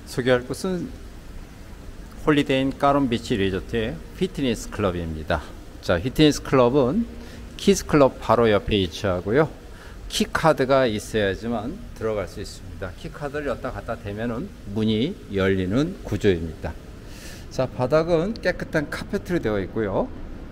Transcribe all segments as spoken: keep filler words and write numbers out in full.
소개할 곳은 홀리데이인 까론비치 리조트의 피트니스 클럽입니다. 자, 피트니스 클럽은 키즈 클럽 바로 옆에 위치하고요. 키 카드가 있어야지만 들어갈 수 있습니다. 키 카드를 여기다 갖다 대면은 문이 열리는 구조입니다. 자, 바닥은 깨끗한 카페트로 되어 있고요.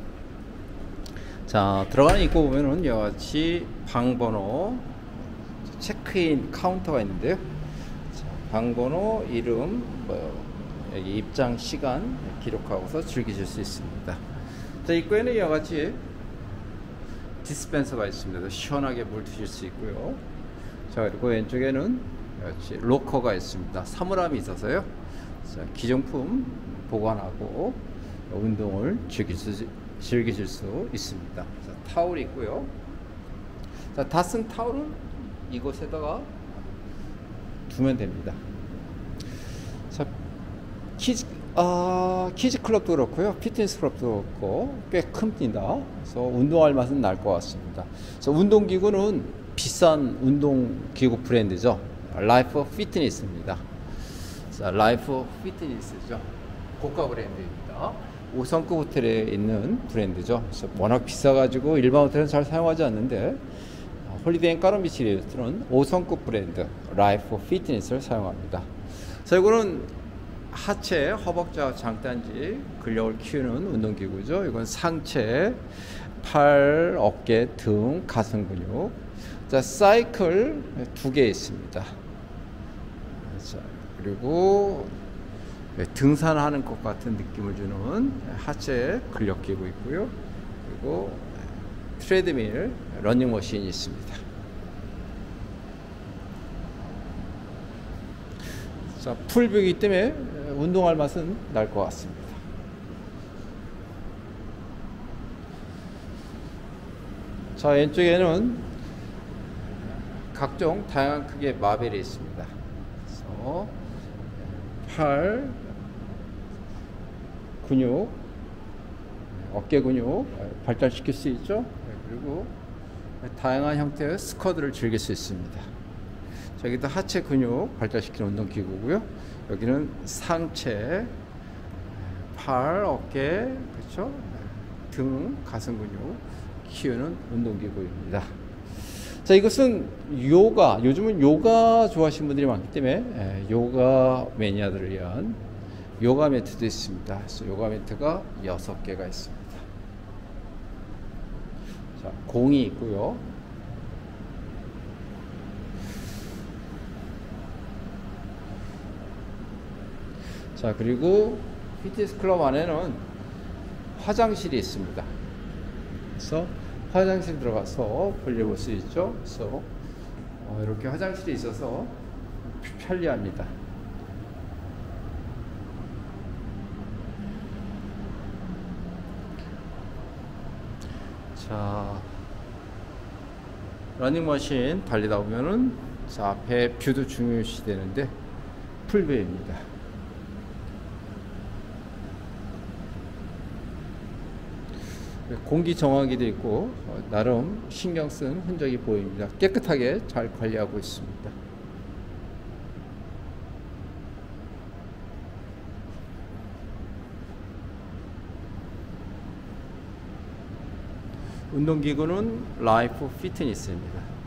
자, 들어가는 입구 보면은 이같이 방번호, 체크인 카운터가 있는데요. 자, 방번호, 이름, 뭐 여기 입장 시간 기록하고서 즐기실 수 있습니다. 자, 입구에는 이같이 디스펜서가 있습니다. 시원하게 물 드실 수 있고요. 자, 그리고 왼쪽에는 이같이 로커가 있습니다. 사물함이 있어서요. 자, 기존품 보관하고 운동을 즐길 수, 즐기실 수 있습니다. 자, 타올이 있고요. 자, 다 쓴 타올은 이곳에다가 두면 됩니다. 자, 키즈, 아, 키즈 클럽도 그렇고요. 피트니스 클럽도 그렇고 꽤 큽니다. 그래서 운동할 맛은 날 것 같습니다. 그래서 운동기구는 비싼 운동기구 브랜드죠. 라이프 피트니스입니다. 자, 라이프 피트니스죠. 고가 브랜드입니다. 오 성급 호텔에 있는 브랜드죠. 그래서 워낙 비싸가지고 일반 호텔은 잘 사용하지 않는데 홀리데이 까론비치 리조트는 오 성급 브랜드 라이프 피트니스를 사용합니다. 자, 이거는 하체, 허벅지와 장단지 근력을 키우는 운동기구죠. 이건 상체, 팔, 어깨, 등, 가슴 근육. 자, 사이클 두 개 있습니다. 자, 그리고 등산하는 것 같은 느낌을 주는 하체 근력기구 있고요. 그리고 트레드밀, 러닝머신이 있습니다. 자, 풀뷰이기 때문에 운동할 맛은 날 것 같습니다. 자, 왼쪽에는 각종 다양한 크기의 마벨이 있습니다. 그래서 팔 근육, 어깨 근육 발달시킬 수 있죠. 그리고 다양한 형태의 스쿼드를 즐길 수 있습니다. 여기도 하체 근육 발달시키는 운동기구고요. 여기는 상체, 팔, 어깨, 그렇죠? 등, 가슴 근육 키우는 운동기구입니다. 자, 이것은 요가, 요즘은 요가 좋아하시는 분들이 많기 때문에 요가 매니아들을 위한 요가 매트도 있습니다. 그래서 요가 매트가 여섯 개가 있습니다. 자, 공이 있고요. 자, 그리고 피트니스 클럽 안에는 화장실이 있습니다. 그래서 화장실 들어가서 볼일 볼 수 있죠. 그래서 어, 이렇게 화장실이 있어서 편리합니다. 자, 러닝머신 달리다 보면은 자, 앞에 뷰도 중요시 되는데 풀뷰입니다. 공기 정화기도 있고 나름 신경 쓴 흔적이 보입니다. 깨끗하게 잘 관리하고 있습니다. 운동기구는 라이프 피트니스입니다.